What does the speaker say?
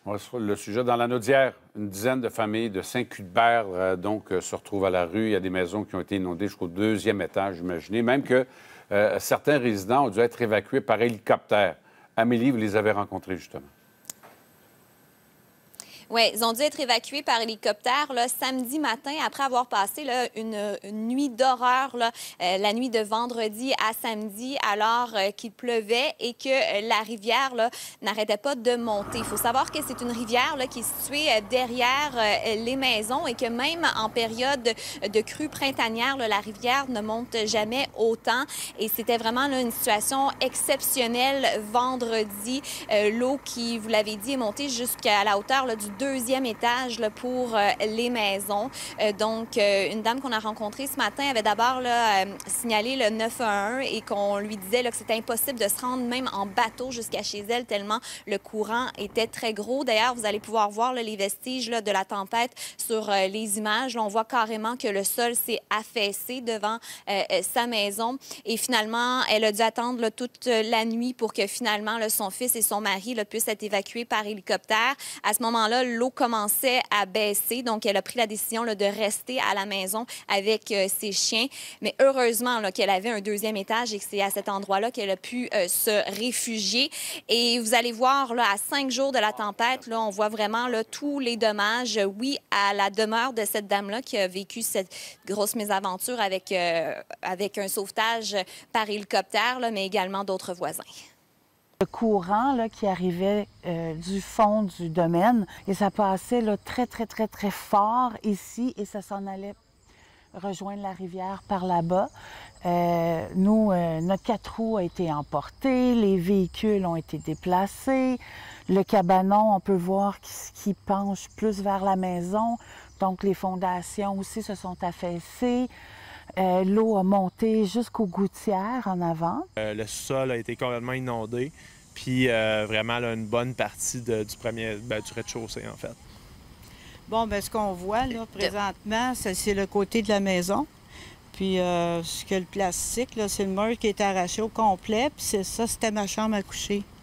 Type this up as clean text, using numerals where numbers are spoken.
On va sur le sujet dans la Naudière. Une dizaine de familles de Saint-Cuthbert se retrouvent à la rue. Il y a des maisons qui ont été inondées jusqu'au deuxième étage, imaginez. Même que certains résidents ont dû être évacués par hélicoptère. Amélie, vous les avez rencontrés, justement. Oui, ils ont dû être évacués par hélicoptère là, samedi matin après avoir passé là, une nuit d'horreur, la nuit de vendredi à samedi, alors qu'il pleuvait et que la rivière n'arrêtait pas de monter. Il faut savoir que c'est une rivière là, qui est située derrière les maisons et que même en période de crue printanière, là, la rivière ne monte jamais autant. Et c'était vraiment là, une situation exceptionnelle vendredi. L'eau qui, vous l'avez dit, est montée jusqu'à la hauteur là, du deuxième étage là, pour les maisons. Une dame qu'on a rencontrée ce matin avait d'abord signalé le 911 et qu'on lui disait là, que c'était impossible de se rendre même en bateau jusqu'à chez elle tellement le courant était très gros. D'ailleurs, vous allez pouvoir voir là, les vestiges là, de la tempête sur les images. Là, on voit carrément que le sol s'est affaissé devant sa maison. Et finalement, elle a dû attendre là, toute la nuit pour que finalement là, son fils et son mari là, puissent être évacués par hélicoptère. À ce moment-là, l'eau commençait à baisser, donc elle a pris la décision là, de rester à la maison avec ses chiens. Mais heureusement qu'elle avait un deuxième étage et que c'est à cet endroit-là qu'elle a pu se réfugier. Et vous allez voir, là, à 5 jours de la tempête, là, on voit vraiment là, tous les dommages, oui, à la demeure de cette dame-là qui a vécu cette grosse mésaventure avec un sauvetage par hélicoptère, là, mais également d'autres voisins. Le courant là, qui arrivait du fond du domaine et ça passait là, très, très, très, très fort ici et ça s'en allait rejoindre la rivière par là-bas. Notre 4 roues a été emporté, les véhicules ont été déplacés, le cabanon, on peut voir qu'il penche plus vers la maison, donc les fondations aussi se sont affaissées. L'eau a monté jusqu'aux gouttières en avant. Le sol a été complètement inondé, puis vraiment là, une bonne partie du rez-de-chaussée, en fait. Bon, bien, ce qu'on voit là présentement, c'est le côté de la maison. Puis ce que le plastique, c'est le mur qui est arraché au complet, puis ça, c'était ma chambre à coucher.